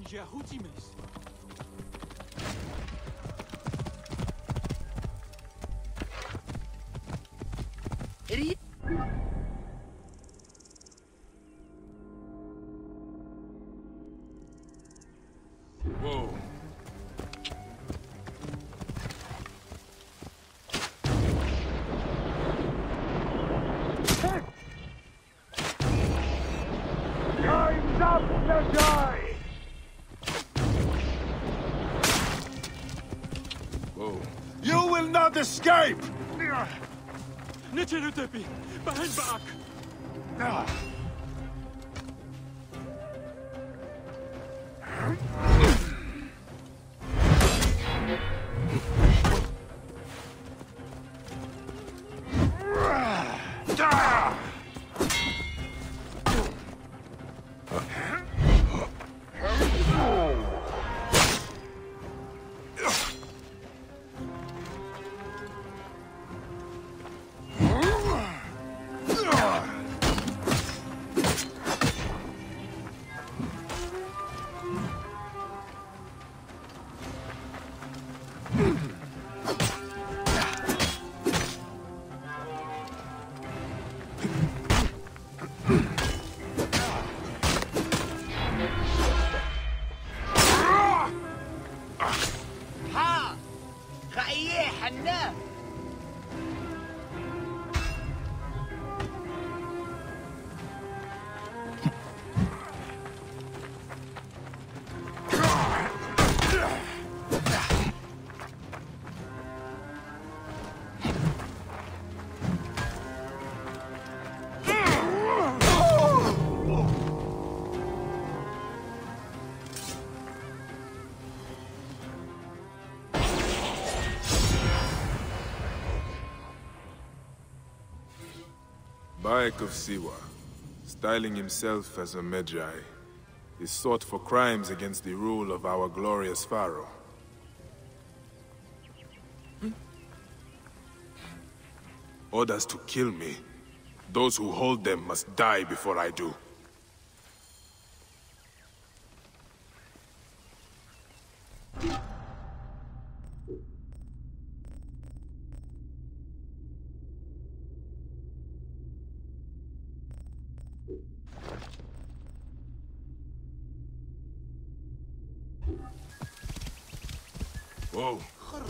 Whoa. Time's up, Magi! Whoa. You will not escape! Bayek of Siwa, styling himself as a Magi, is sought for crimes against the rule of our glorious pharaoh. Orders to kill me. Those who hold them must die before I do. Whoa.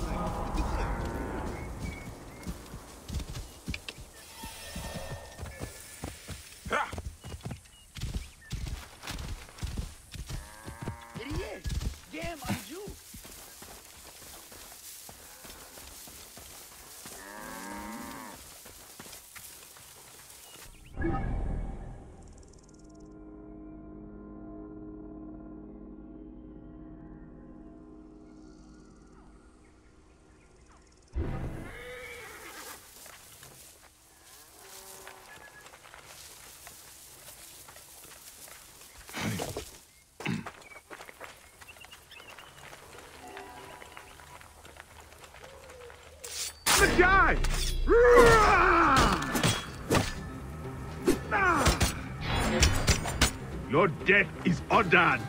Damn, I'm you! Die! Your death is ordered.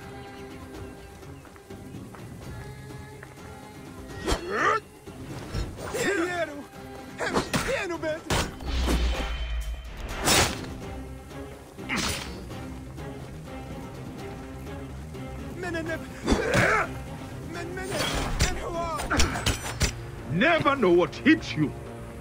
Never know what hits you.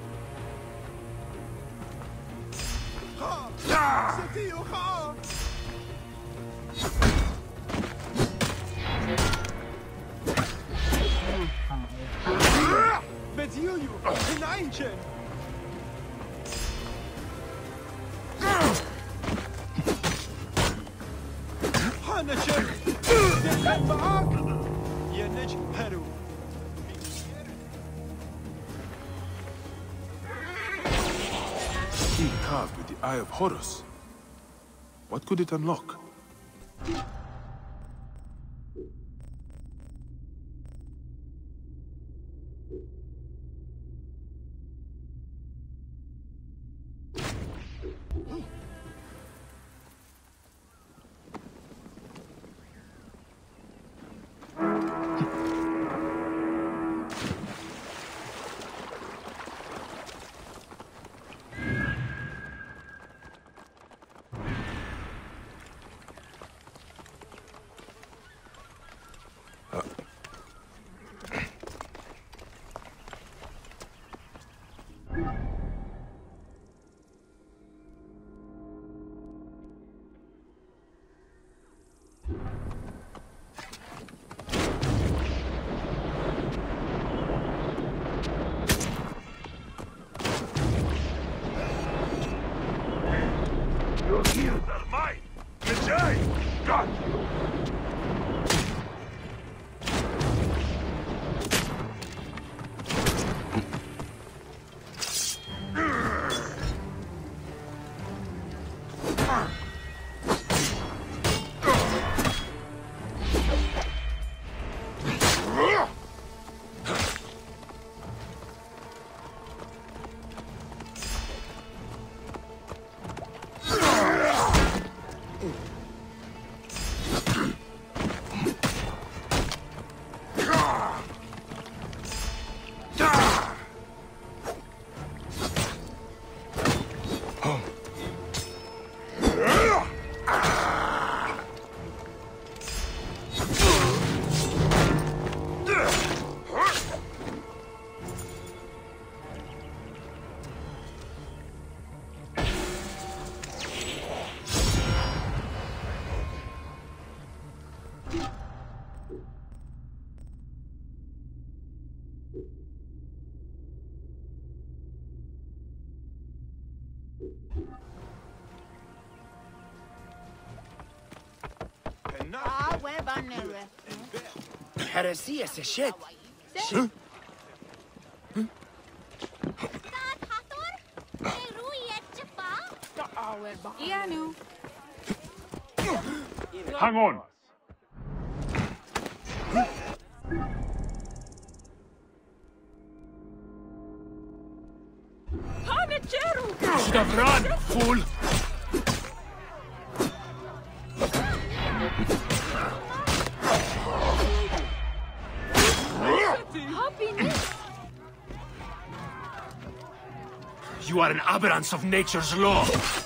Key carved with the Eye of Horus. What could it unlock? Your heels are mine! Vijay! Got you! Heresy is a shit. Hang on! Should have run, fool! You are an aberrance of nature's law.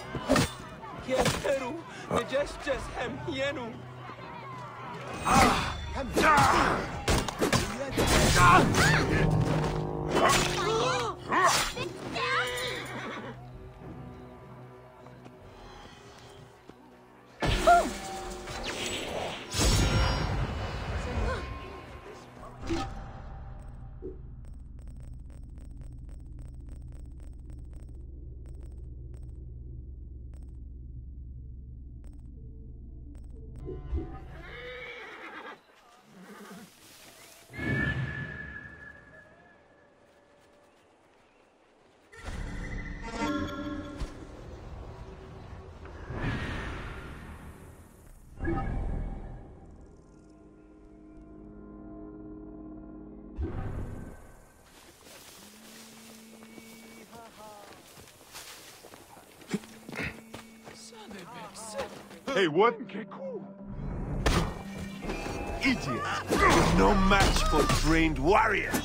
Hey, what? Idiot! You're no match for trained warriors!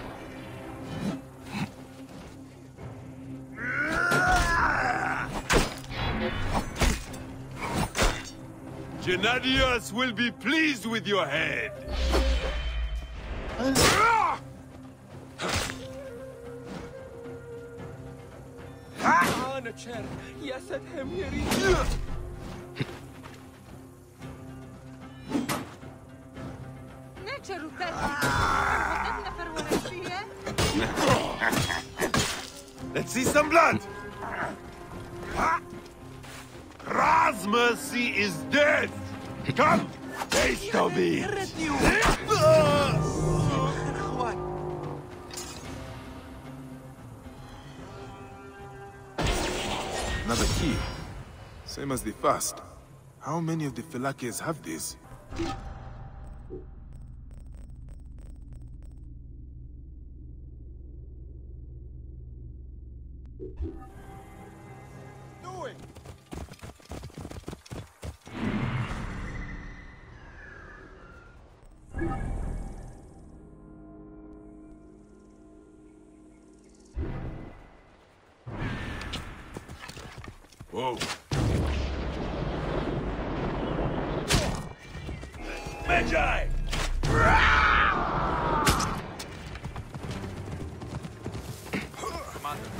Gennadius will be pleased with your head! Let's see some blood! Ra's mercy is dead! Come, taste of it! Another key. Same as the first. How many of the Phylakes have this? Whoa. Magi! Commander,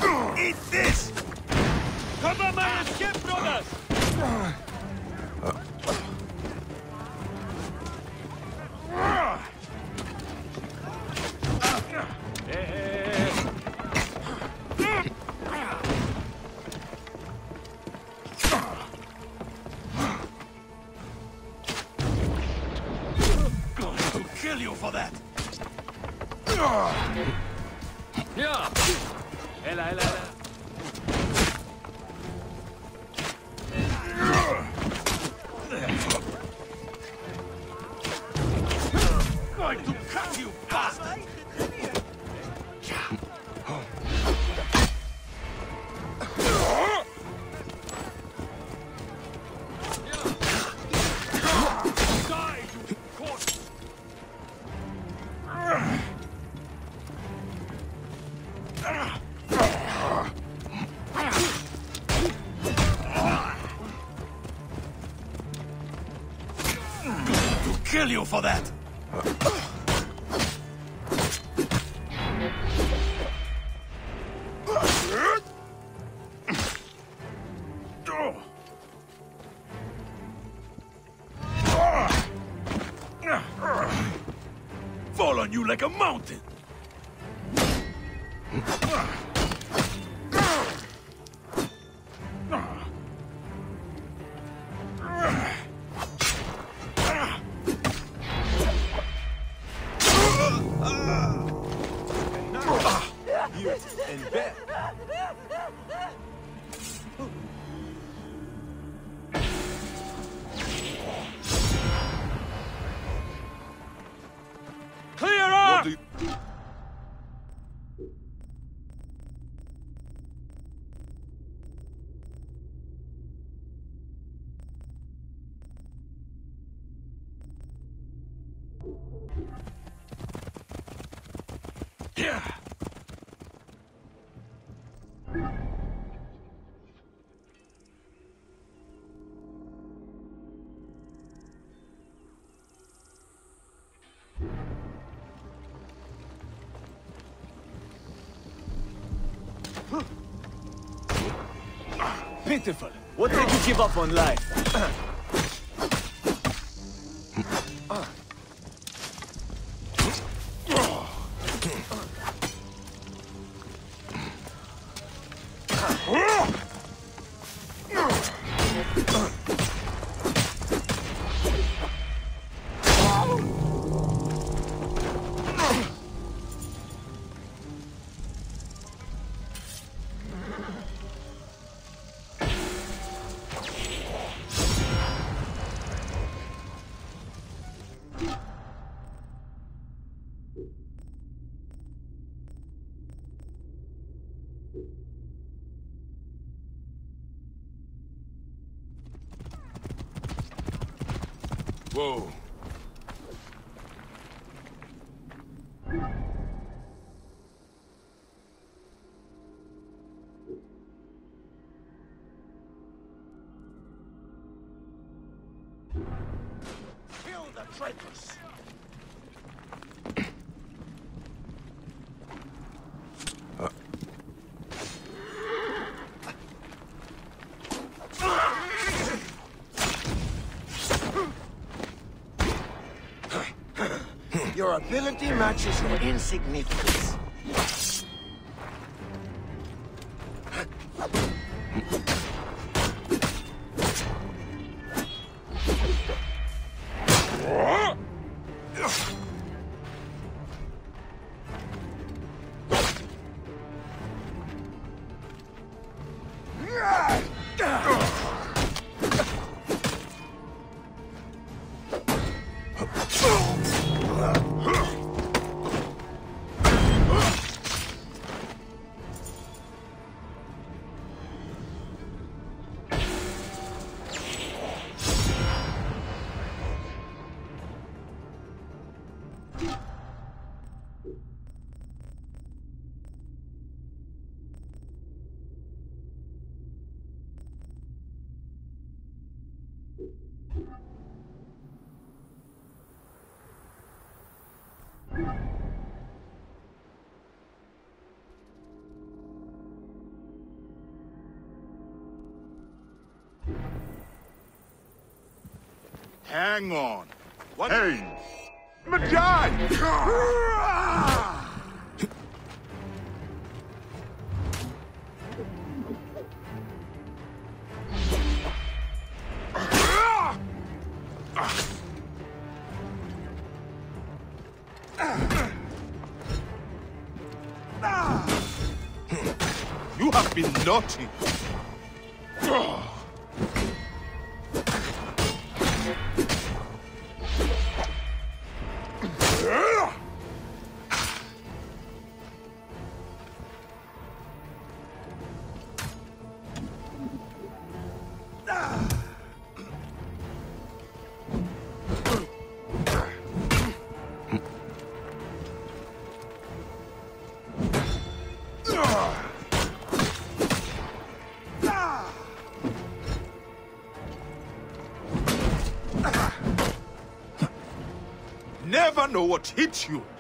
Kill you for that! Yeah. Ela, ela, ela. Going to cut you, bastard! Die, you corpse! To kill you for that! Fall on you like a mountain! You in bed. Clear up! Yeah. Pitiful. What made you give up on life? Whoa. Kill the traitors! Your ability matches your insignificance. Hang on. What? Hey! Magi! You have been naughty. Never know what hit you.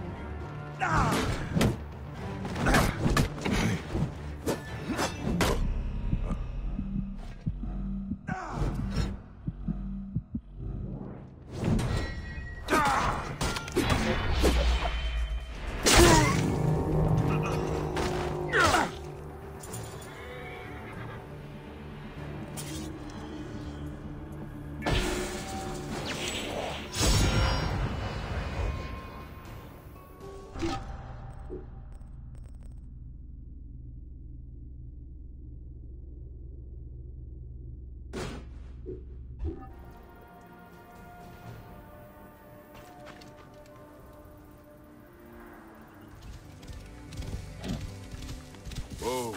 Whoa.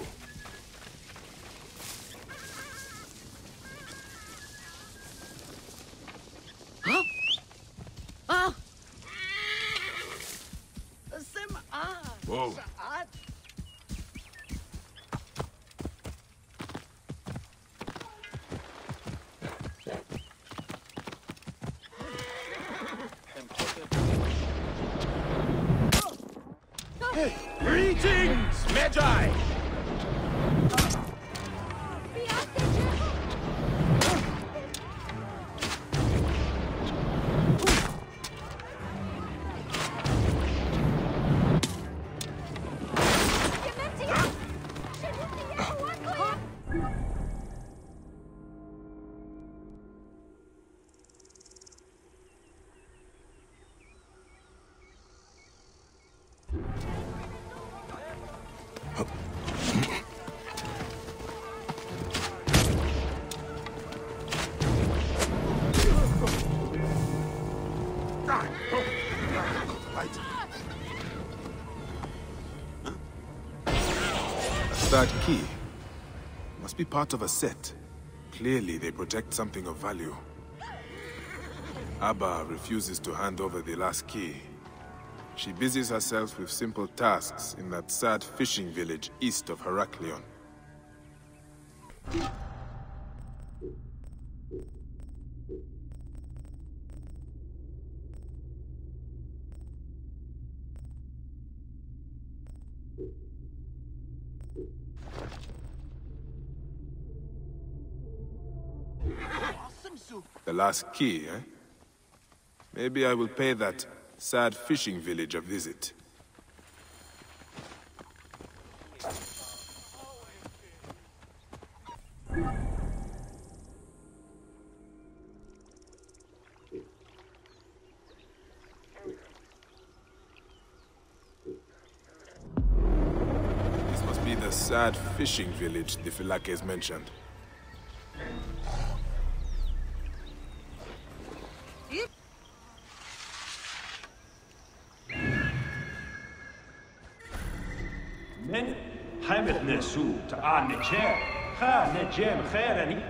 Huh? Ah! Whoa. Greetings, Magi! That key must be part of a set. Clearly, they protect something of value. Abba refuses to hand over the last key. She busies herself with simple tasks in that sad fishing village east of Heraklion. The last key, eh? Maybe I will pay that sad fishing village a visit. This must be the sad fishing village the Phylakes mentioned. من حمد نسو تعال نجيم خا نجيم خيرني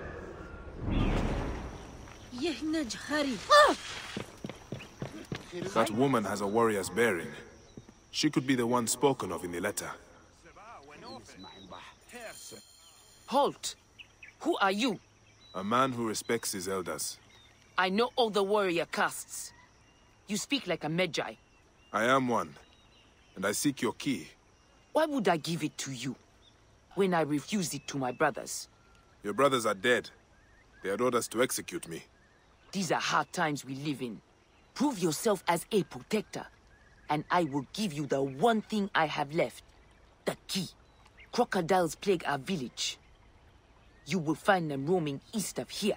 يهنج خري That woman has a warrior's bearing. She could be the one spoken of in the letter. Halt! Who are you? A man who respects his elders. I know all the warrior castes. You speak like a Magi. I am one, and I seek your key. Why would I give it to you when I refused it to my brothers? Your brothers are dead. They had orders to execute me. These are hard times we live in. Prove yourself as a protector, and I will give you the one thing I have left. The key. Crocodiles plague our village. You will find them roaming east of here.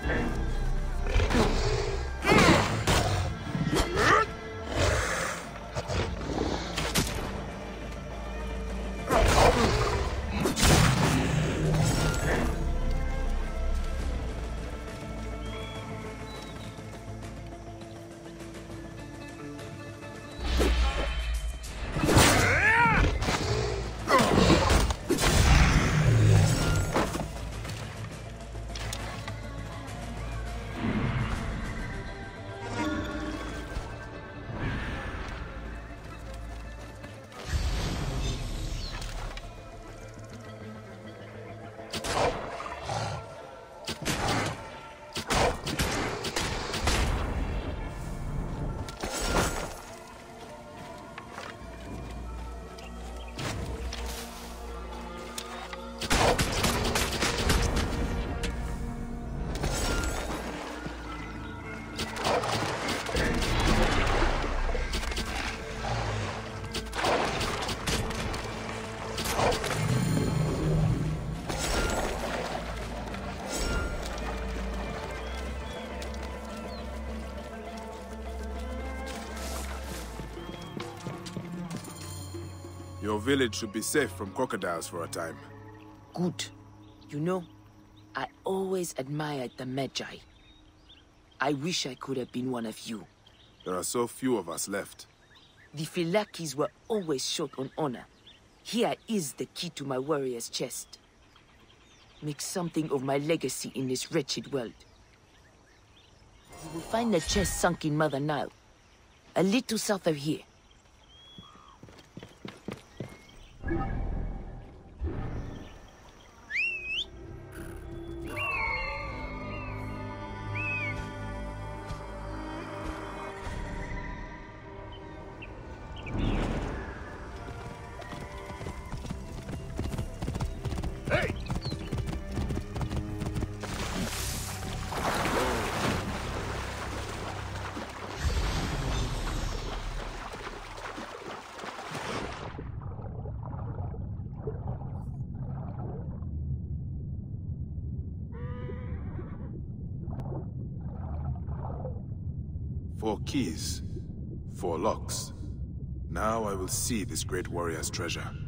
Your village should be safe from crocodiles for a time. Good. You know, I always admired the Magi. I wish I could have been one of you. There are so few of us left. The Phylakes were always short on honor. Here is the key to my warrior's chest. Make something of my legacy in this wretched world. You will find the chest sunk in Mother Nile, a little south of here. Four keys, 4 locks. Now I will see this great warrior's treasure.